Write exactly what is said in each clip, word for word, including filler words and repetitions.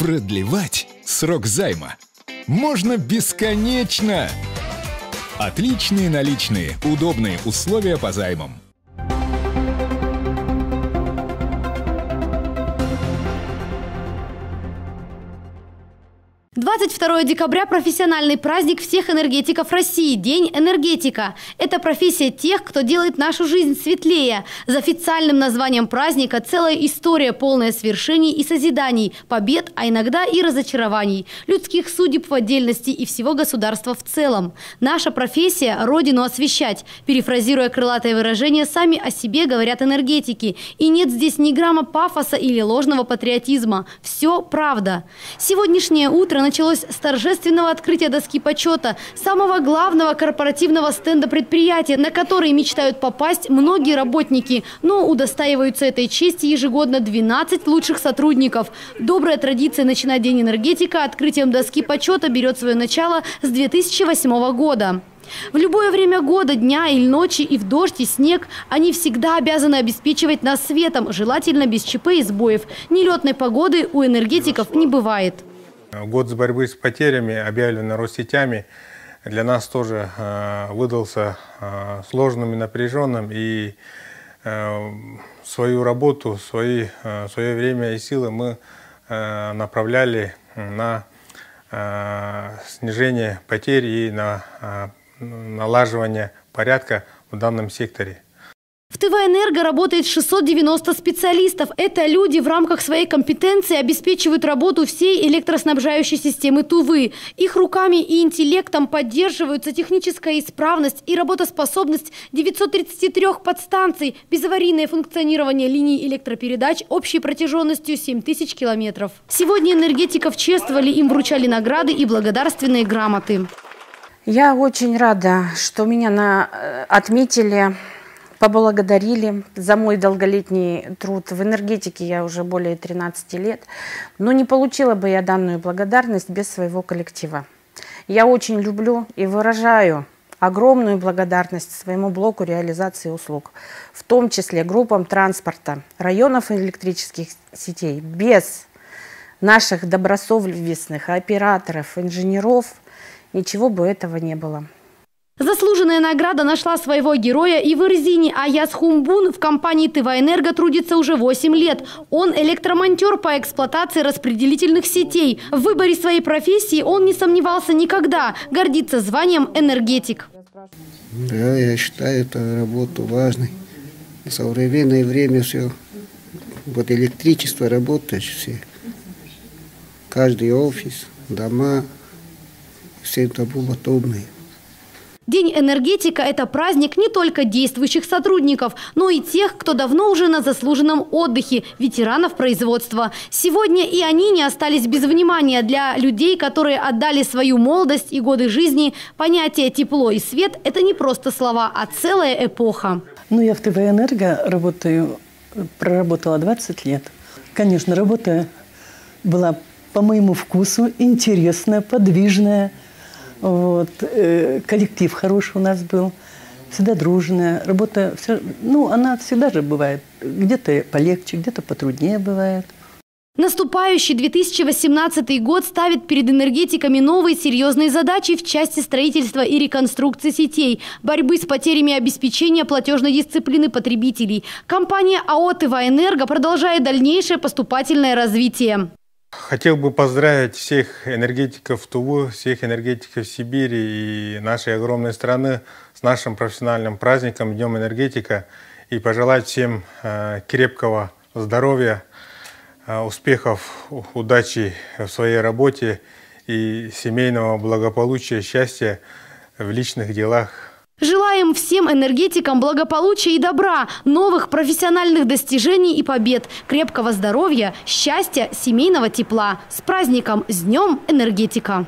Продлевать срок займа можно бесконечно. Отличные наличные, удобные условия по займам. двадцать второе декабря – профессиональный праздник всех энергетиков России – День энергетика. Это профессия тех, кто делает нашу жизнь светлее. За официальным названием праздника целая история, полная свершений и созиданий, побед, а иногда и разочарований, людских судеб в отдельности и всего государства в целом. Наша профессия – Родину освещать. Перефразируя крылатое выражение, сами о себе говорят энергетики. И нет здесь ни грамма пафоса или ложного патриотизма. Все правда. Сегодняшнее утро началось с торжественного открытия доски почета, самого главного корпоративного стенда предприятия, на который мечтают попасть многие работники. Но удостаиваются этой чести ежегодно двенадцать лучших сотрудников. Добрая традиция начинать День энергетика открытием доски почета берет свое начало с две тысячи восьмого года. В любое время года, дня или ночи, и в дождь, и снег, они всегда обязаны обеспечивать нас светом, желательно без ЧП и сбоев. Нелетной погоды у энергетиков не бывает. Год с борьбы с потерями, объявленный Россетями, для нас тоже э, выдался э, сложным и напряженным. И э, свою работу, свои, э, свое время и силы мы э, направляли на э, снижение потерь и на э, налаживание порядка в данном секторе. В ТВ-Энерго работает шестьсот девяносто специалистов. Это люди в рамках своей компетенции обеспечивают работу всей электроснабжающей системы Тувы. Их руками и интеллектом поддерживаются техническая исправность и работоспособность девятисот тридцати трёх подстанций, безаварийное функционирование линий электропередач общей протяженностью семь тысяч километров. Сегодня энергетиков чествовали, им вручали награды и благодарственные грамоты. Я очень рада, что меня на... отметили, поблагодарили за мой долголетний труд. В энергетике я уже более тринадцати лет, но не получила бы я данную благодарность без своего коллектива. Я очень люблю и выражаю огромную благодарность своему блоку реализации услуг, в том числе группам транспорта, районов электрических сетей. Без наших добросовестных операторов, инженеров ничего бы этого не было. Заслуженная награда нашла своего героя и в Ирзине. Аяз Хумбун в компании ТВ-Энерго трудится уже восемь лет. Он электромонтер по эксплуатации распределительных сетей. В выборе своей профессии он не сомневался никогда. Гордится званием энергетик. Да, я считаю эту работу важной. В современное время все. Вот электричество работает все. Каждый офис, дома, все это было удобно. День энергетика – это праздник не только действующих сотрудников, но и тех, кто давно уже на заслуженном отдыхе, ветеранов производства. Сегодня и они не остались без внимания. Для людей, которые отдали свою молодость и годы жизни, понятие «тепло» и «свет» – это не просто слова, а целая эпоха. Ну, я в ТВ-Энерго работаю, проработала двадцать лет. Конечно, работа была по моему вкусу, интересная, подвижная. Вот. Коллектив хороший у нас был, всегда дружная. Работа, ну, она всегда же бывает. Где-то полегче, где-то потруднее бывает. Наступающий две тысячи восемнадцатый год ставит перед энергетиками новые серьезные задачи в части строительства и реконструкции сетей, борьбы с потерями обеспечения платежной дисциплины потребителей. Компания АО «ТВ-Энерго» продолжает дальнейшее поступательное развитие. Хотел бы поздравить всех энергетиков Тувы, всех энергетиков Сибири и нашей огромной страны с нашим профессиональным праздником Днем энергетика и пожелать всем э, крепкого здоровья, э, успехов, удачи в своей работе и семейного благополучия, счастья в личных делах. Желаем всем энергетикам благополучия и добра, новых профессиональных достижений и побед, крепкого здоровья, счастья, семейного тепла. С праздником, с Днем энергетика!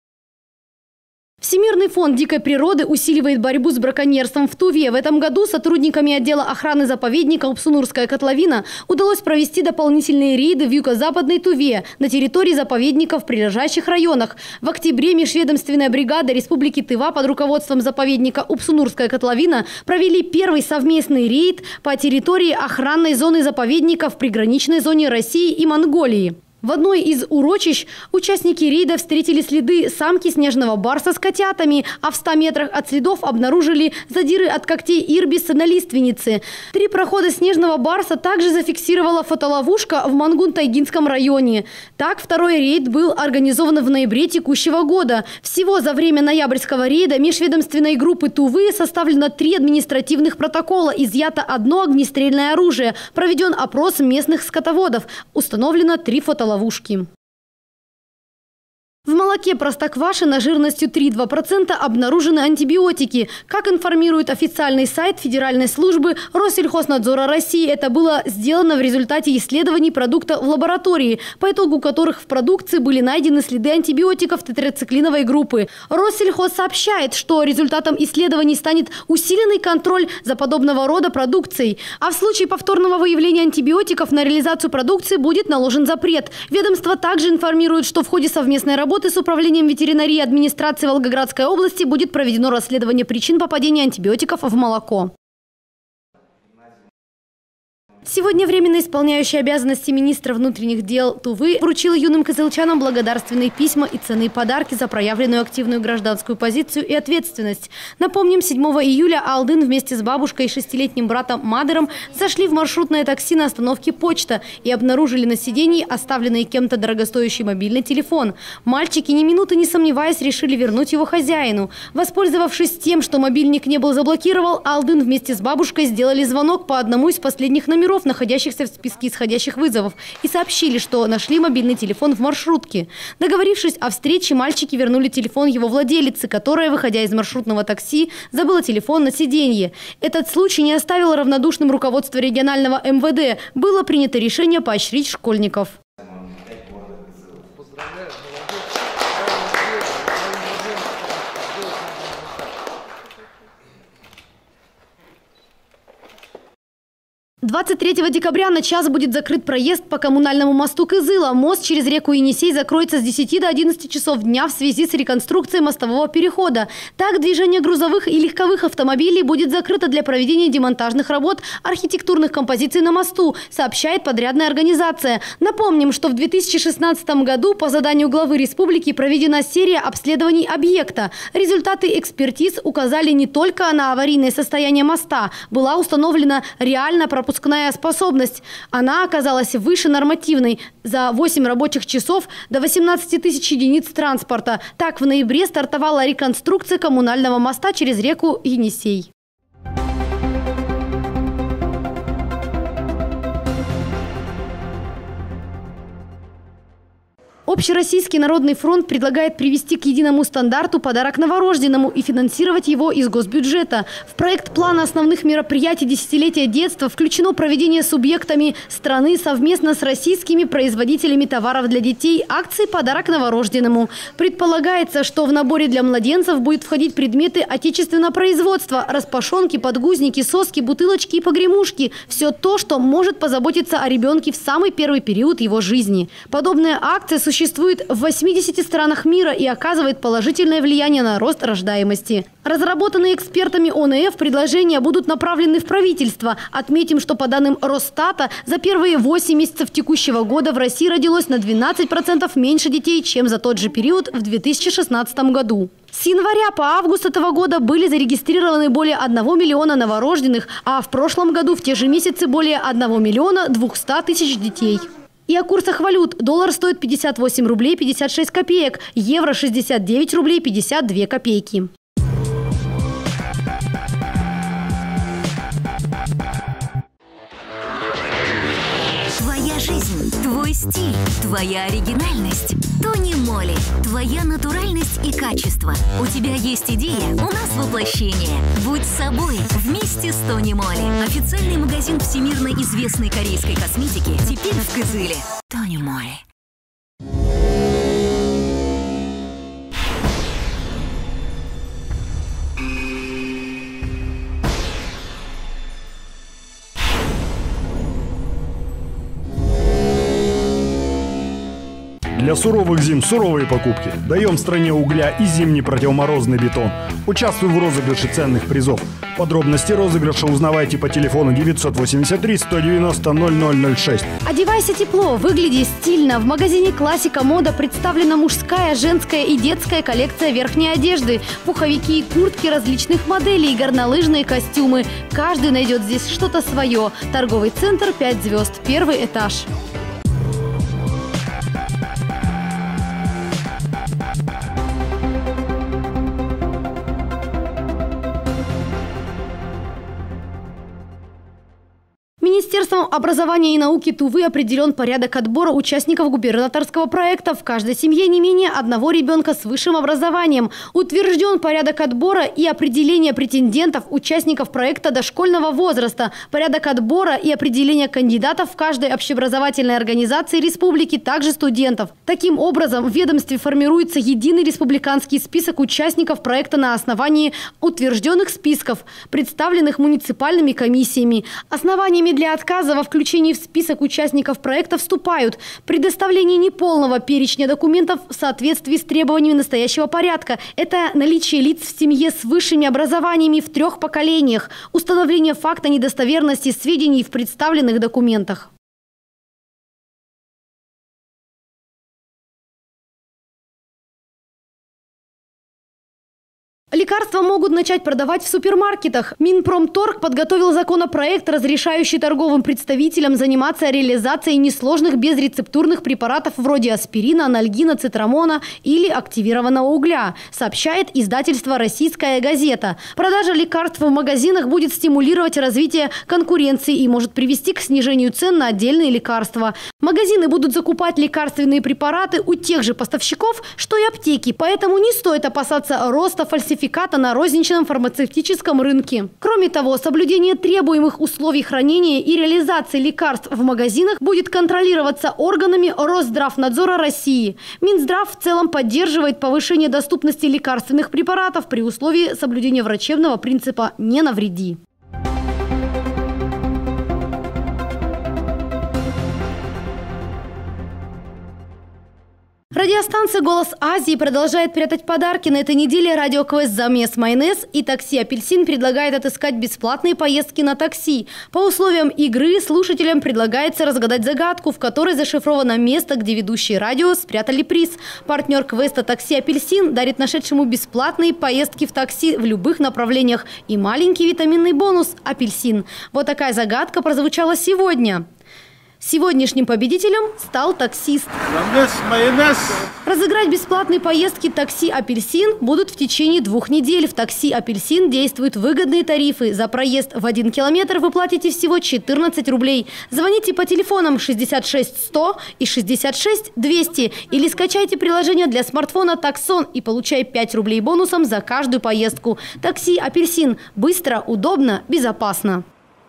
Всемирный фонд дикой природы усиливает борьбу с браконьерством в Туве. В этом году сотрудниками отдела охраны заповедника Упсунурская котловина удалось провести дополнительные рейды в юго-западной Туве на территории заповедников в прилежащих районах. В октябре межведомственная бригада Республики Тыва под руководством заповедника Упсунурская котловина провели первый совместный рейд по территории охранной зоны заповедника в приграничной зоне России и Монголии. В одной из урочищ участники рейда встретили следы самки снежного барса с котятами, а в ста метрах от следов обнаружили задиры от когтей ирбиса на лиственнице. Три прохода снежного барса также зафиксировала фотоловушка в Мангун-Тайгинском районе. Так, второй рейд был организован в ноябре текущего года. Всего за время ноябрьского рейда межведомственной группы Тувы составлено три административных протокола, изъято одно огнестрельное оружие, проведен опрос местных скотоводов, установлено три фотоловушки. Ловушки. В молоке Простоквашино жирностью три и две десятых процента обнаружены антибиотики. Как информирует официальный сайт Федеральной службы Россельхознадзора России, это было сделано в результате исследований продукта в лаборатории, по итогу которых в продукции были найдены следы антибиотиков тетрациклиновой группы. Россельхоз сообщает, что результатом исследований станет усиленный контроль за подобного рода продукцией. А в случае повторного выявления антибиотиков на реализацию продукции будет наложен запрет. Ведомство также информирует, что в ходе совместной работы с Управлением ветеринарии администрации Волгоградской области будет проведено расследование причин попадения антибиотиков в молоко. Сегодня временно исполняющий обязанности министра внутренних дел Тувы вручил юным кызылчанам благодарственные письма и ценные подарки за проявленную активную гражданскую позицию и ответственность. Напомним, седьмого июля Алдын вместе с бабушкой и шестилетним братом Мадером зашли в маршрутное такси на остановке «Почта» и обнаружили на сидении оставленный кем-то дорогостоящий мобильный телефон. Мальчики, ни минуты не сомневаясь, решили вернуть его хозяину. Воспользовавшись тем, что мобильник не был заблокирован, Алдын вместе с бабушкой сделали звонок по одному из последних номеров, находящихся в списке исходящих вызовов, и сообщили, что нашли мобильный телефон в маршрутке. Договорившись о встрече, мальчики вернули телефон его владелице, которая, выходя из маршрутного такси, забыла телефон на сиденье. Этот случай не оставил равнодушным руководство регионального эм вэ дэ. Было принято решение поощрить школьников. двадцать третьего декабря на час будет закрыт проезд по коммунальному мосту Кызыла. Мост через реку Енисей закроется с десяти до одиннадцати часов дня в связи с реконструкцией мостового перехода. Так, движение грузовых и легковых автомобилей будет закрыто для проведения демонтажных работ архитектурных композиций на мосту, сообщает подрядная организация. Напомним, что в две тысячи шестнадцатом году по заданию главы республики проведена серия обследований объекта. Результаты экспертиз указали не только на аварийное состояние моста. Была установлена реально пропускная способность. Она оказалась выше нормативной за восемь рабочих часов до восемнадцати тысяч единиц транспорта. Так, в ноябре стартовала реконструкция коммунального моста через реку Енисей. Общероссийский народный фронт предлагает привести к единому стандарту подарок новорожденному и финансировать его из госбюджета. В проект плана основных мероприятий десятилетия детства включено проведение субъектами страны совместно с российскими производителями товаров для детей акции «Подарок новорожденному». Предполагается, что в наборе для младенцев будет входить предметы отечественного производства – распашонки, подгузники, соски, бутылочки и погремушки. Все то, что может позаботиться о ребенке в самый первый период его жизни. Подобная акция существует Существует в восьмидесяти странах мира и оказывает положительное влияние на рост рождаемости. Разработанные экспертами о эн эф предложения будут направлены в правительство. Отметим, что по данным Росстата за первые восемь месяцев текущего года в России родилось на двенадцать процентов меньше детей, чем за тот же период в две тысячи шестнадцатом году. С января по август этого года были зарегистрированы более одного миллиона новорожденных, а в прошлом году в те же месяцы более одного миллиона двухсот тысяч детей. И о курсах валют. Доллар стоит пятьдесят восемь рублей пятьдесят шесть копеек, евро шестьдесят девять рублей пятьдесят две копейки. Твоя жизнь, твой стиль, твоя оригинальность. Тони Моли. Твоя натуральность и качество. У тебя есть идея, у нас воплощение. Будь собой вместе с Тони Моли. Официальный магазин всемирно известной корейской косметики теперь в Кызыле. Тони Моли. Для суровых зим суровые покупки. Даем стране угля и зимний противоморозный бетон. Участвуй в розыгрыше ценных призов. Подробности розыгрыша узнавайте по телефону девятьсот восемьдесят три сто девяносто ноль ноль ноль шесть. Одевайся тепло, выгляди стильно. В магазине «Классика Мода» представлена мужская, женская и детская коллекция верхней одежды. Пуховики и куртки различных моделей, горнолыжные костюмы. Каждый найдет здесь что-то свое. Торговый центр «пять звезд», первый этаж. Министерством образования и науки Тувы определен порядок отбора участников губернаторского проекта. В каждой семье не менее одного ребенка с высшим образованием. Утвержден порядок отбора и определения претендентов, участников проекта дошкольного возраста. Порядок отбора и определения кандидатов в каждой общеобразовательной организации республики, также студентов. Таким образом, в ведомстве формируется единый республиканский список участников проекта на основании утвержденных списков, представленных муниципальными комиссиями. Основаниями для отказа во включении в список участников проекта вступают предоставление неполного перечня документов в соответствии с требованиями настоящего порядка. Это наличие лиц в семье с высшими образованиями в трех поколениях, установление факта недостоверности сведений в представленных документах. Лекарства могут начать продавать в супермаркетах. Минпромторг подготовил законопроект, разрешающий торговым представителям заниматься реализацией несложных безрецептурных препаратов вроде аспирина, анальгина, цитрамона или активированного угля, сообщает издательство «Российская газета». Продажа лекарств в магазинах будет стимулировать развитие конкуренции и может привести к снижению цен на отдельные лекарства. Магазины будут закупать лекарственные препараты у тех же поставщиков, что и аптеки, поэтому не стоит опасаться роста фальсификации на розничном фармацевтическом рынке. Кроме того, соблюдение требуемых условий хранения и реализации лекарств в магазинах будет контролироваться органами Росздравнадзора России. Минздрав в целом поддерживает повышение доступности лекарственных препаратов при условии соблюдения врачебного принципа «не навреди». Радиостанция «Голос Азии» продолжает прятать подарки. На этой неделе радиоквест «Замес майонез» и такси «Апельсин» предлагает отыскать бесплатные поездки на такси. По условиям игры слушателям предлагается разгадать загадку, в которой зашифровано место, где ведущие радио спрятали приз. Партнер квеста «Такси Апельсин» дарит нашедшему бесплатные поездки в такси в любых направлениях и маленький витаминный бонус «Апельсин». Вот такая загадка прозвучала сегодня. Сегодняшним победителем стал таксист. Майонез. Разыграть бесплатные поездки такси «Апельсин» будут в течение двух недель. В такси «Апельсин» действуют выгодные тарифы. За проезд в один километр вы платите всего четырнадцать рублей. Звоните по телефонам шестьдесят шесть сто и шестьдесят шесть двести или скачайте приложение для смартфона «Таксон» и получай пять рублей бонусом за каждую поездку. Такси «Апельсин» – быстро, удобно, безопасно.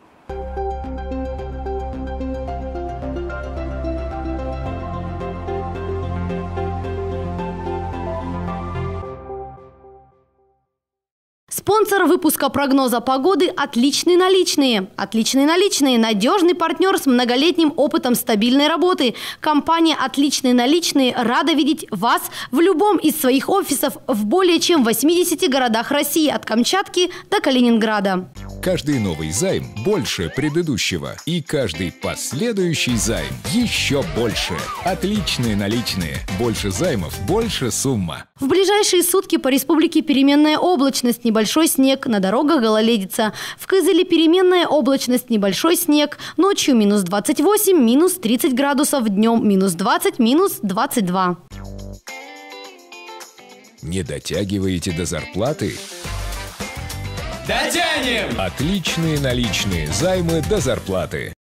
Спонсор выпуска прогноза погоды «Отличные наличные». «Отличные наличные» – надежный партнер с многолетним опытом стабильной работы. Компания «Отличные наличные» рада видеть вас в любом из своих офисов в более чем восьмидесяти городах России, от Камчатки до Калининграда. Каждый новый займ больше предыдущего. И каждый последующий займ еще больше. Отличные наличные. Больше займов, больше сумма. В ближайшие сутки по республике переменная облачность, небольшой снег, на дорогах гололедица. В Кызыле переменная облачность, небольшой снег. Ночью минус двадцать восемь, минус тридцать градусов, днем минус двадцать, минус двадцать два. Не дотягиваете до зарплаты? Дотянем! Отличные наличные займы до зарплаты.